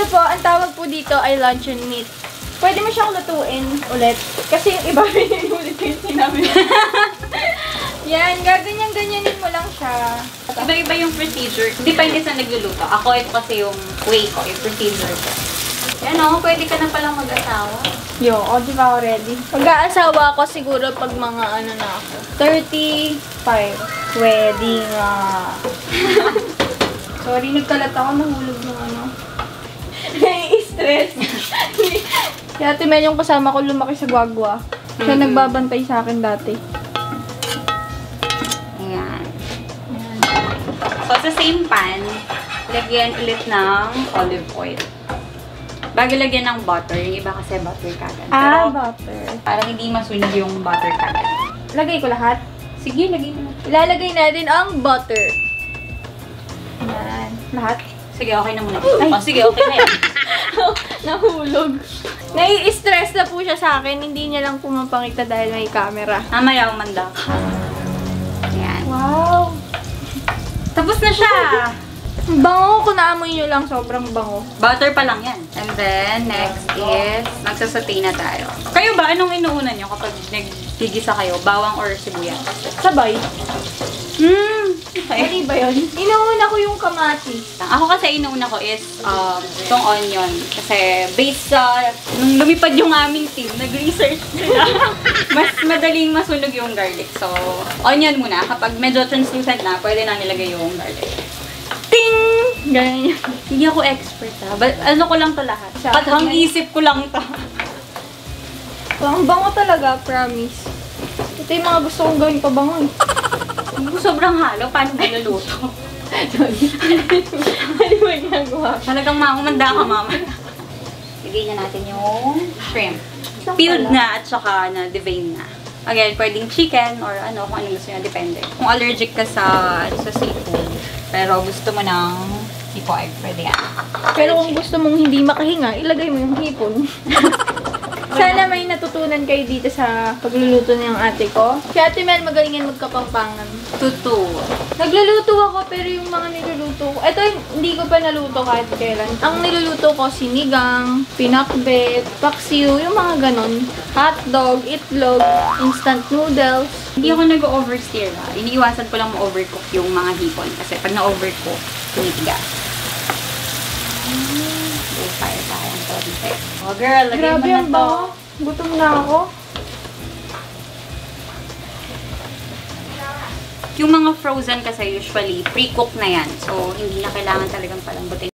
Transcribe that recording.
Ito po, ang tawag po dito ay luncheon meat. Pwede mo siyang lutuin ulit. Kasi yung iba, ulit yung sinabi. Yan, gaganyan-ganyanin mo lang siya. Iba-iba yung procedure. Depende sa nagluluto. Ako, ito kasi yung way ko, yung procedure ko. Yan o, pwede ka na palang mag-asawa. Yo, di ba ako ready? Mag-aasawa ako siguro pag mga ano na ako. 35. Wedding Sorry, nagkalat ako. Nahulog ng ano. Nai-stress. Si Ate Mel yung kasama ko lumaki sa Guagua. Siya nagbabantay sa akin dati. Ayan. So, sa same pan, lagyan ulit ng olive oil. Bago lagyan ng butter, yung iba kasi butter kagad. Pero, Butter. parang hindi masunog yung butter kagad. Lagay ko lahat. Sige, lagay mo na. Ilalagay natin ang butter. Yan. Lahat. Sige, okay na muna. Ay, sige, okay na yan. Nahulog. Nai-stress na po siya sa akin. Hindi niya lang pumapakita dahil may camera. Mamaya umanda ka. Ayan. Wow! Tapos na siya! Bango, kung naamoy nyo lang, sobrang bango. Butter pa lang yan. And then, next is, magsasatay na tayo. Kayo ba, anong inuuna nyo kapag nagtigisa kayo? Bawang or sibuyas? Sabay. Okay. Mali ba yun? Inuuna ko yung kamatis. Ako kasi inuuna ko is itong onion. Kasi based sa, nung lumipad yung aming team, nag-research sila. Mas madaling masunog yung garlic. So, onion muna. Kapag medyo translucent na, pwede na nilagay yung garlic. Ting! Ganyan yun. Hindi ako expert ha. Ano ko lang to lahat. Sa Pathang akin isip ko lang to. Ang bango talaga, promise. Ito yung mga gusto kong gawin pa bango eh. Sobrang halo. Paano niluluto? Ano ba ginagawa? Talagang maumanda ka, mama. Lagay na natin yung shrimp. Peeled na at saka na devein na. Again, pwedeng chicken or ano, kung anong gusto nyo, depende. Kung allergic ka sa seafood, pero gusto mo ng hippo egg, pwede yan. Pero kung gusto mong hindi makahinga, ilagay mo yung hipon. Sana may natutunan kayo dito sa pagluluto ng ate ko. Si Ate Mel magalingan magkapampangan. Tutu. Nagluluto ako pero yung mga niluluto ko, ito hindi ko pa naluto kahit kailan. Ang niluluto ko, sinigang, pinakbet, paksiw, yung mga ganon. Hotdog, itlog, instant noodles. Hindi ako nag-oversteer ha. Iniiwasan ko lang ma-overcook yung mga hipon kasi pag na-overcook, tinitigas. Fire tayo ang konti. Oh girl, lagay mo Grabe na ang to. bango. Gutom na ako. Yung mga frozen kasi usually pre-cook na yan. So, hindi na kailangan talagang palambutin.